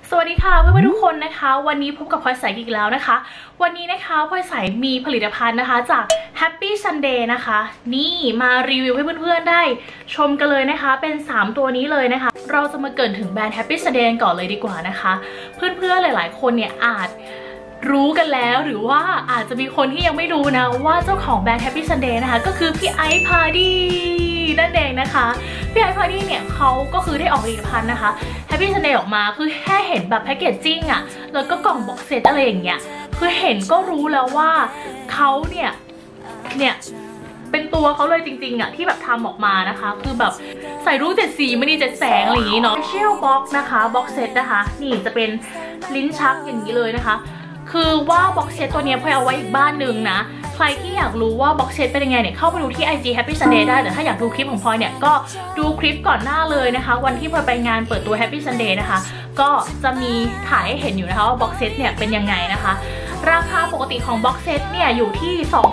สวัสดีค่ะเพื่อนๆทุกคนนะคะวันนี้พบกับพลอยใสอีกแล้วนะคะวันนี้นะคะพลอยใสมีผลิตภัณฑ์นะคะจาก Happy Sunday นะคะนี่มารีวิวให้เพื่อนๆได้ชมกันเลยนะคะเป็น3ตัวนี้เลยนะคะเราจะมาเกริ่นถึงแบรนด์ Happy Sunday ก่อนเลยดีกว่านะคะเพื่อนๆหลายๆคนเนี่ยอาจรู้กันแล้วหรือว่าอาจจะมีคนที่ยังไม่รู้นะว่าเจ้าของแบรนด์ Happy Sunday นะคะก็คือพี่ไอซ์พาร์ดี้นั่นเองนะคะพี่ไอซ์พาร์ดี้เนี่ยเขาก็คือได้ออกผลิตภัณฑ์นะคะ Happy Sunday ออกมาคือแค่เห็นแบบแพคเกจจิ้งอะแล้วก็กล่องบ็อกเซตอะไรอย่างเงี้ยคือเห็นก็รู้แล้วว่าเขาเนี่ยเป็นตัวเขาเลยจริงๆอะที่แบบทำออกมานะคะคือแบบใส่รูป7 สีไม่ดี7 แสงอะไรอย่างงี้เนาะ Special Box นะคะบ็อกเซตนะคะนี่จะเป็นลิ้นชักอย่างนี้เลยนะคะคือว่าบ็อกเซตตัวนี้พลอยเอาไว้อีกบ้านหนึ่งนะใครที่อยากรู้ว่าบ็อกเซตเป็นยังไงเนี่ยเข้าไปดูที่ IG Happy Sunday ได้แต่ถ้าอยากดูคลิปของพลอยเนี่ยก็ดูคลิปก่อนหน้าเลยนะคะวันที่พลอยไปงานเปิดตัว Happy Sunday นะคะก็จะมีถ่ายให้เห็นอยู่นะคะว่าบ็อกเซตเนี่ยเป็นยังไงนะคะราคาปกติของบ็อกเซตเนี่ยอยู่ที่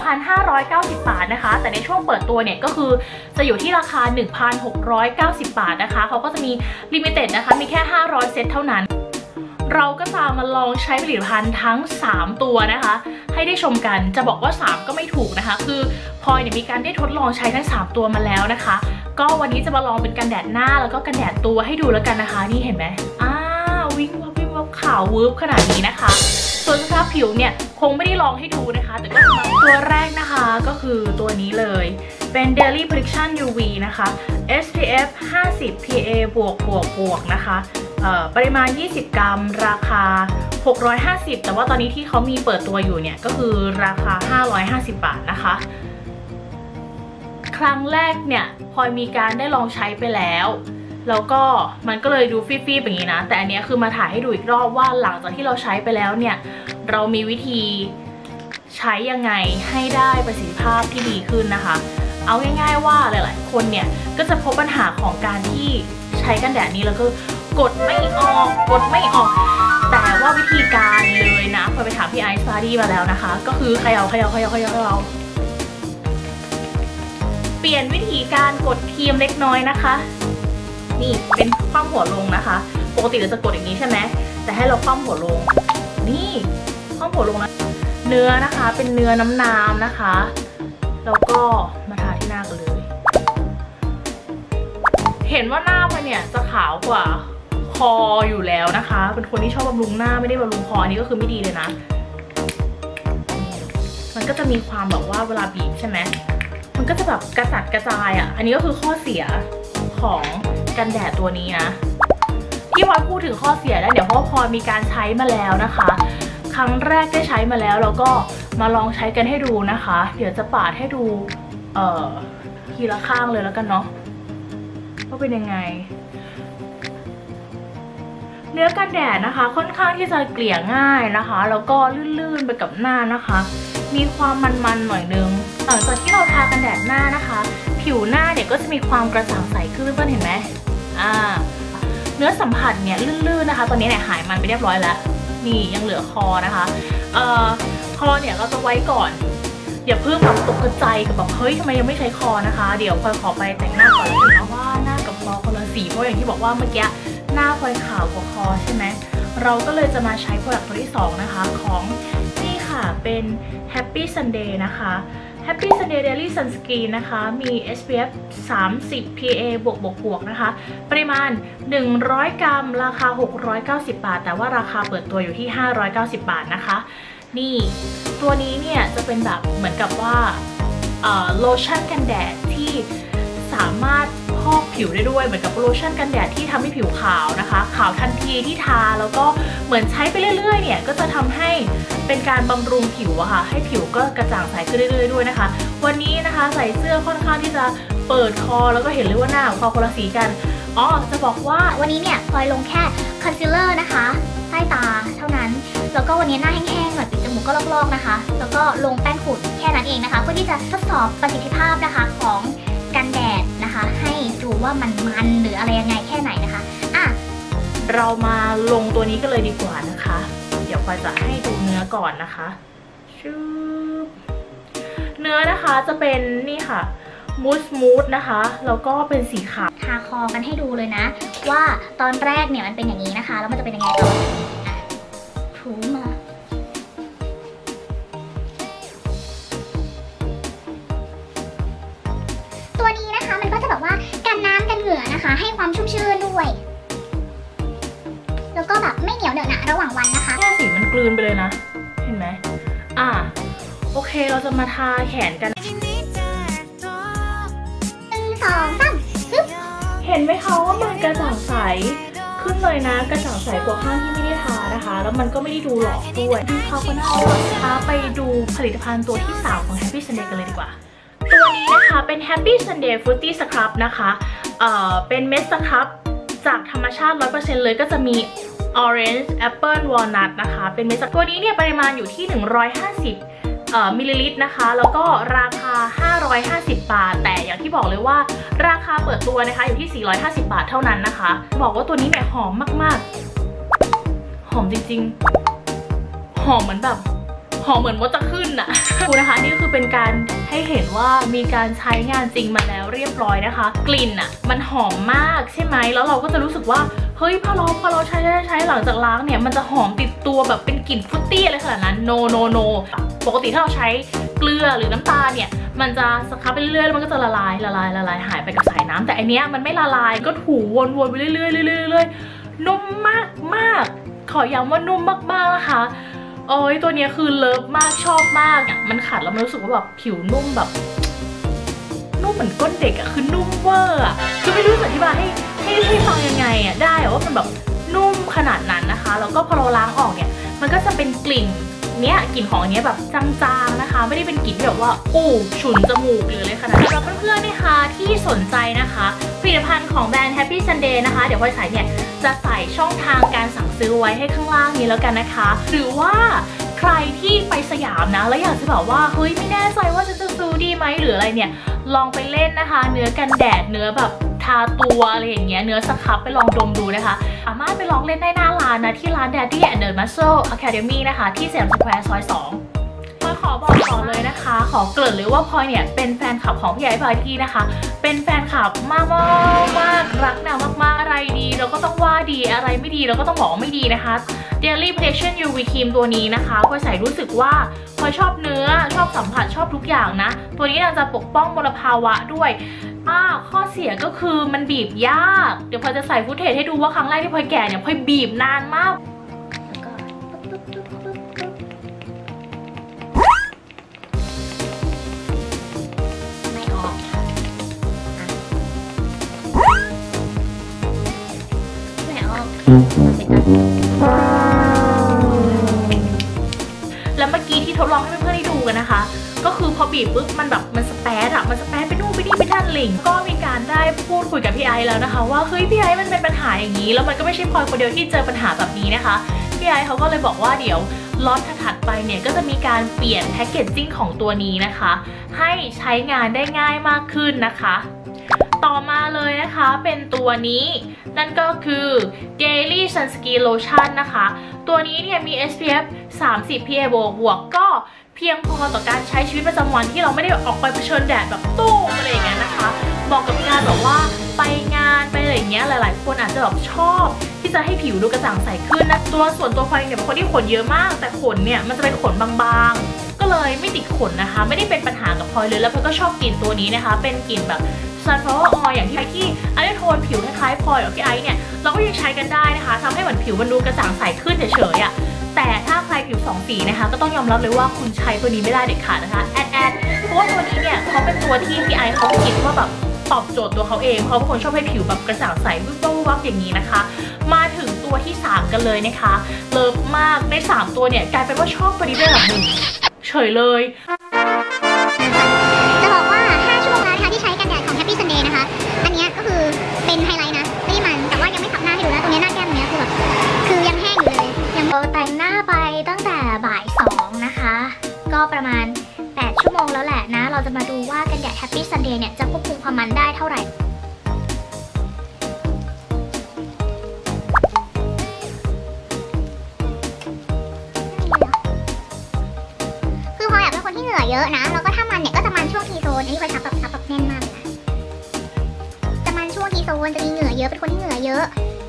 2,590 บาทนะคะแต่ในช่วงเปิดตัวเนี่ยก็คือจะอยู่ที่ราคา 1,690 บาทนะคะเขาก็จะมีลิมิเต็ดนะคะมีแค่500เซตเท่านั้นเราก็จะมาลองใช้ผลิตภัณฑ์ทั้ง3ตัวนะคะให้ได้ชมกันจะบอกว่า3ก็ไม่ถูกนะคะคือพลอยเนี่ยมีการได้ทดลองใช้ทั้ง3ตัวมาแล้วนะคะก็วันนี้จะมาลองเป็นกันแดดหน้าแล้วก็กันแดดตัวให้ดูแล้วกันนะคะนี่เห็นไหมวิ่งวับขาววืบขนาดนี้นะคะส่วนสภาพผิวเนี่ยคงไม่ได้ลองให้ดูนะคะแต่ก็ตัวแรกนะคะก็คือตัวนี้เลยเป็น Daily Protection UV นะคะ SPF 50 PA บวกนะคะปริมาณ20 กรัมราคา650แต่ว่าตอนนี้ที่เขามีเปิดตัวอยู่เนี่ยก็คือราคา550 บาทนะคะครั้งแรกเนี่ยพลอยมีการได้ลองใช้ไปแล้วก็มันก็เลยดูฟีบๆอย่างนี้นะแต่อันนี้คือมาถ่ายให้ดูอีกรอบว่าหลังจากที่เราใช้ไปแล้วเนี่ยเรามีวิธีใช้ยังไงให้ได้ประสิทธิภาพที่ดีขึ้นนะคะเอาง่ายๆว่าหลายๆคนเนี่ยก็จะพบปัญหาของการที่ใช้กันแดดนี้แล้วก็กดไม่ออกแต่ว่าวิธีการเลยนะพอไปถามพี่ไอซ์พาร์ดี้มาแล้วนะคะก็คือเขย่าเปลี่ยนวิธีการกดครีมเล็กน้อยนะคะนี่เป็นคว่ำหัวลงนะคะปกติเราจะกดอย่างนี้ใช่ไหมแต่ให้เราคว่ำหัวลงนี่คว่ำหัวลงนะเนื้อนะคะเป็นเนื้อน้ำนะคะแล้วก็มาทาที่หน้ากันเลยเห็นว่าหน้าพลอยเนี่ยจะขาวกว่าคออยู่แล้วนะคะเป็นคนที่ชอบบำรุงหน้าไม่ได้บำรุงคออันนี้ก็คือไม่ดีเลยนะมันก็จะมีความแบบว่าเวลาบีบใช่ไหมมันก็จะแบบกระจัดกระจายอ่ะอันนี้ก็คือข้อเสียของกันแดดตัวนี้นะที่พลอยพูดถึงข้อเสียแล้วเดี๋ยวเพราะว่าพลอยมีการใช้มาแล้วนะคะครั้งแรกได้ใช้มาแล้วก็มาลองใช้กันให้ดูนะคะเดี๋ยวจะปาดให้ดูทีละข้างเลยแล้วกันเนาะว่าเป็นยังไงเนื้อกันแดดนะคะค่อนข้างที่จะเกลี่ยง่ายนะคะแล้วก็ลื่นๆไปกับหน้านะคะมีความมันๆหน่อยนึงหลังจากที่เราทากันแดดหน้านะคะผิวหน้าเนี่ยก็จะมีความกระจ่างใสขึ้นเพื่อนเห็นไหมเนื้อสัมผัสเนี่ยลื่นๆนะคะตอนนี้เนี่ยหายมันไปเรียบร้อยแล้วนี่ยังเหลือคอนะคะคอเนี่ยเราจะไว้ก่อนอย่าเพิ่งแบบตกใจกับแบบเฮ้ยทำไมยังไม่ใช้คอนะคะเดี๋ยวพลอยขอไปแต่งหน้าก่อนแล้วกันนะว่าหน้ากับคอคนละสีเพราะอย่างที่บอกว่าเมื่อกี้หน้าพลอยขาวกว่าคอใช่ไหมเราก็เลยจะมาใช้โปรดักต์ตัวที่2นะคะของนี่ค่ะเป็น Happy Sunday นะคะ Happy Sunday Daily Sunscreen นะคะมี SPF 30 PA บวกนะคะปริมาณ100 กรัมราคา690 บาทแต่ว่าราคาเปิดตัวอยู่ที่590 บาทนะคะนี่ตัวนี้เนี่ยจะเป็นแบบเหมือนกับว่าโลชั่นกันแดดที่สามารถพอกผิวได้ด้วยเหมือนกับโลชั่นกันแดดที่ทำให้ผิวขาวนะคะขาวทันทีที่ทาแล้วก็เหมือนใช้ไปเรื่อยๆเนี่ยก็จะทำให้เป็นการบำรุงผิวอะค่ะให้ผิวก็กระจ่างใสขึ้นเรื่อยๆด้วยนะคะวันนี้นะคะใส่เสื้อค่อนข้างที่จะเปิดคอแล้วก็เห็นเลยว่าหน้าของคอคนละสีกันจะบอกว่าวันนี้เนี่ยพลอยลงแค่คอนซีลเลอร์นะคะใต้ตาเท่านั้นแล้วก็วันนี้หน้าแห้งๆหน่อยปิดจมูกก็ลอกๆนะคะแล้วก็ลงแป้งฝุ่นแค่นั้นเองนะคะเพื่อที่จะทดสอบประสิทธิภาพนะคะของกันแดดนะคะให้ดูว่ามันหรืออะไรยังไงแค่ไหนนะคะเรามาลงตัวนี้กันเลยดีกว่านะคะเดี๋ยวพลอยจะให้ดูเนื้อก่อนนะคะเนื้อนะคะจะเป็นนี่ค่ะมูดนะคะแล้วก็เป็นสีขาวทาคอกันให้ดูเลยนะว่าตอนแรกเนี่ยมันเป็นอย่างนี้นะคะแล้วมันจะเป็นยังไงต่อถูมาตัวนี้นะคะมันก็จะแบบว่ากันน้ำกันเหงื่อนะคะให้ความชุ่มชื้นด้วยแล้วก็แบบไม่เหนียวเหนอะหนะระหว่างวันนะคะเนี่ยสีมันกลืนไปเลยนะเห็นไหมโอเคเราจะมาทาแขนกันเห็นไหมคะว่ามันกระจ่างใสขึ้นเลยนะกระจ่างใสกว่าข้างที่ไม่ได้ทานะคะแล้วมันก็ไม่ได้ดูหลอกด้วยเขาก็น่ารักนะคะไปดูผลิตภัณฑ์ตัวที่3ของ Happy Sunday กันเลยดีกว่าตัวนี้นะคะเป็น Happy Sunday Fruity Scrub นะคะเป็นเม็ดสครับจากธรรมชาติ 100% เลยก็จะมี Orange Apple Walnut นะคะเป็นเม็ดตัวนี้เนี่ยปริมาณอยู่ที่150มิลลิลิตรนะคะแล้วก็ราคา550 บาทแต่อย่างที่บอกเลยว่าราคาเปิดตัวนะคะอยู่ที่450 บาทเท่านั้นนะคะบอกว่าตัวนี้เนี่ยหอมมากๆหอมจริงๆหอมเหมือนแบบหอมเหมือนมดจะขึ้นอะดูนะคะนี่ก็คือเป็นการให้เห็นว่ามีการใช้งานจริงมาแล้วเรียบร้อยนะคะกลิ่นอะมันหอมมากใช่ไหมแล้วเราก็จะรู้สึกว่าเฮ้ยพอเราใช้หลังจากล้างเนี่ยมันจะหอมติดตัวแบบเป็นกลิ่นฟรุตตี้อะไรขนาดนั้นโนปกติถ้าเราใช้เกลือหรือน้ำตาลเนี่ยมันจะสครับไปเรื่อยๆแล้วมันก็จะละลายหายไปกับสายน้ำแต่อันเนี้ยมันไม่ละลายก็ถูวนไปเรื่อยๆนุ่มมากขอย้ำว่านุ่มมากๆนะคะโอ้ยตัวนี้คือเลิฟมากชอบมากอ่ะมันขัดแล้วมันรู้สึกว่าแบบผิวนุ่มแบบนุ่มเหมือนก้นเด็กอ่ะคือนุ่มเวอร์อ่ะคือไม่รู้จะอธิบายให้ฟังยังไงอ่ะได้ว่ามันแบบนุ่มขนาดนั้นนะคะแล้วก็พอเราล้างออกเนี่ยมันก็จะเป็นกลิ่นเนี้ยกลิ่นของอันเนี้ยแบบจางๆนะคะไม่ได้เป็นกลิ่นที่แบบว่าฉุนจมูกหรืออะไรขนาดนั้นสำหรับเพื่อนๆนะคะที่สนใจนะคะผลิตภัณฑ์ของแบรนด์ Happy Sunday นะคะเดี๋ยวพลอยใส่เนี่ยจะใส่ช่องทางการสั่งซื้อไว้ให้ข้างล่างนี้แล้วกันนะคะหรือว่าใครที่ไปสยามนะแล้วอยากจะแบบว่าเฮ้ยไม่แน่ใจว่าจะซื้อดีไหมหรืออะไรเนี่ยลองไปเล่นนะคะเนื้อกันแดดเนื้อแบบทาตัวอะไรอย่างเงี้ยเนื้อสครับไปลองดมดูนะคะสามารถไปลองเล่นได้หน้าร้านนะที่ร้าน Daddy and the Muscle Academy นะคะที่สยามสแควร์ซอย 2พลอยขอบอกก่อนเลยนะคะขอเกริ่นเลยว่าพลอยเนี่ยเป็นแฟนคลับของพี่ไอซ์พลอยที่นะคะเป็นแฟนคลับมากรักนางมากอะไรดีเราก็ต้องว่าดีอะไรไม่ดีเราก็ต้องบอกไม่ดีนะคะ Daily Protection UV Cream ตัวนี้นะคะพลอยใส่รู้สึกว่าพลอยชอบเนื้อชอบสัมผัสชอบทุกอย่างนะตัวนี้จะปกป้องมลภาวะด้วยข้อเสียก็คือมันบีบยากเดี๋ยวพลอยจะใส่ฟุตเทจให้ดูว่าครั้งแรกที่พลอยแกะเนี่ยพลอยบีบนานมากไม่ออกแล้วเมื่อกี้ที่ทดลองให้เพื่อนๆได้ดูกันนะคะก็คือพอบีบปุ๊บมันแบบมันสเปซไปนู่นไปนี่ไปด้านลิงก็มีการได้พูดคุยกับพี่ไอซ์แล้วนะคะว่าเฮ้ยพี่ไอซ์มันเป็นปัญหาอย่างนี้แล้วมันก็ไม่ใช่พลอยคนเดียวที่เจอปัญหาแบบนี้นะคะพี่ไอซ์เขาก็เลยบอกว่าเดี๋ยวล็อตถัดไปเนี่ยก็จะมีการเปลี่ยนแพคเกจจิ้งของตัวนี้นะคะให้ใช้งานได้ง่ายมากขึ้นนะคะต่อมาเลยนะคะเป็นตัวนี้นั่นก็คือ Daily Sunscreen Lotion นะคะตัวนี้เนี่ยมี SPF 30 PA บวกก็เพียงพอต่อการใช้ชีวิตประจำวันที่เราไม่ได้ออกไปเผชิญแดดแบบตู้มอะไรอย่างเงี้ยนะคะเหมาะกับการแบบว่าไปงานไปอะไรอย่างเงี้ยหลายๆคนอาจจะแบบชอบที่จะให้ผิวดูกระจ่างใสขึ้นนะส่วนตัวพลอยเนี่ยเป็นคนที่ขนเยอะมากแต่ขนเนี่ยมันจะเป็นขนบางๆก็เลยไม่ติดขนนะคะไม่ได้เป็นปัญหากับพลอยเลยแล้วพลอยก็ชอบกลิ่นตัวนี้นะคะเป็นกลิ่นแบบSunflower Oil อย่างที่อันนี้โทนผิวคล้ายๆพลอยหรือพี่ไอซ์เนี่ยเราก็ยังใช้กันได้นะคะทำให้เหมือนผิวมันดูกระจ่างใสขึ้นเฉยๆแต่ถ้าใครผิว2 สีนะคะก็ต้องยอมรับเลยว่าคุณใช้ตัวนี้ไม่ได้เด็ดขาดนะคะเพราะว่าตัวนี้เนี่ยเขาเป็นตัวที่พี่ไอซ์เขาคิดว่าแบบตอบโจทย์ตัวเขาเองเพราะบางคนชอบให้ผิวแบบกระจ่างใสวิบวับอย่างนี้นะคะมาถึงตัวที่3กันเลยนะคะเลิฟมากใน3ตัวเนี่ยกลายเป็นว่าชอบตัวนี้ได้แบบหนึ่งเฉยเลยจะบอกว่า5 ชั่วโมงแล้วนะคะที่ใช้กันแดดของ Happy Sunday นะคะอันนี้ก็คือเป็นไฮไลท์นะไม่มันแต่ว่ายังไม่ทำหน้าให้ดูนะตรงนี้หน้าแก้มเนี้ยคือแบบคือยังแห้งอยู่เลยยังแต่งหน้าไปตั้งแต่บ่าย 2นะคะก็ประมาณ8 ชั่วโมงแล้วแหละนะเราจะมาดูว่ากันแดด Happy Sunday เนี่ยจะควบคุมความมันได้เท่าไหร่คือพออยากเป็นคนที่เหงื่อเยอะนะแล้วก็ถ้ามันเนี่ยก็จะมันช่วงทีโซนอันนี้พอซับแบบแน่นมากโซนจะมีเหงื่อเยอะเป็นคนที่เหงื่อเยอะ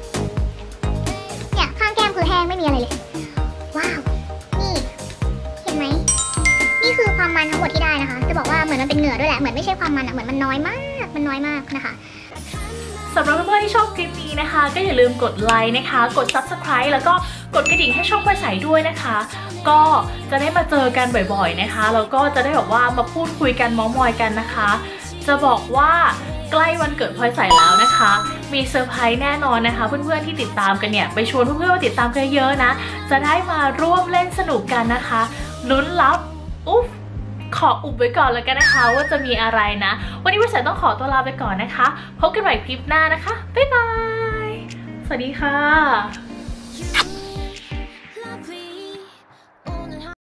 เนี่ยข้างแก้มคือแห้งไม่มีอะไรเลยว้าวนี่เห็นไหมนี่คือความมันทั้งหมดที่ได้นะคะจะบอกว่าเหมือนมันเป็นเหงื่อด้วยแหละเหมือนไม่ใช่ความมันเหมือนมันน้อยมากนะคะสำหรับเพื่อนๆที่ชอบคลิปนี้นะคะก็อย่าลืมกดไลค์นะคะกด Subscribe แล้วก็กดกระดิ่งให้ช่องพลอยใสด้วยนะคะก็จะได้มาเจอกันบ่อยๆนะคะแล้วก็จะได้แบบว่ามาพูดคุยกันเม้าท์มอยกันนะคะจะบอกว่าใกล้วันเกิดพลอยใสแล้วนะคะมีเซอร์ไพรส์แน่นอนนะคะเพื่อนๆที่ติดตามกันเนี่ยไปชวนเพื่อนๆมาติดตามกันเยอะนะจะได้มาร่วมเล่นสนุกกันนะคะลุ้นลับอุ๊บขออุบไว้ก่อนแล้วกันนะคะว่าจะมีอะไรนะวันนี้พลอยใสต้องขอตัวลาไปก่อนนะคะพบกันใหม่คลิปหน้านะคะบ๊ายบายสวัสดีค่ะ